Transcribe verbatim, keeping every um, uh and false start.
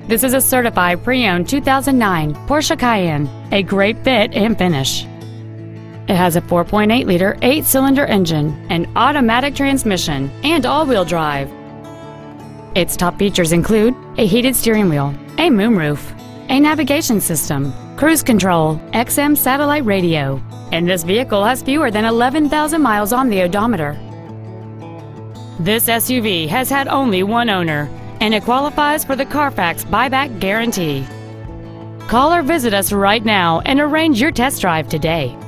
This is a certified pre-owned two thousand nine Porsche Cayenne, a great fit and finish. It has a four point eight liter eight-cylinder engine, an automatic transmission, and all-wheel drive. Its top features include a heated steering wheel, a moonroof, a navigation system, cruise control, X M satellite radio, and this vehicle has fewer than eleven thousand miles on the odometer. This S U V has had only one owner, and it qualifies for the Carfax buyback guarantee. Call or visit us right now and arrange your test drive today.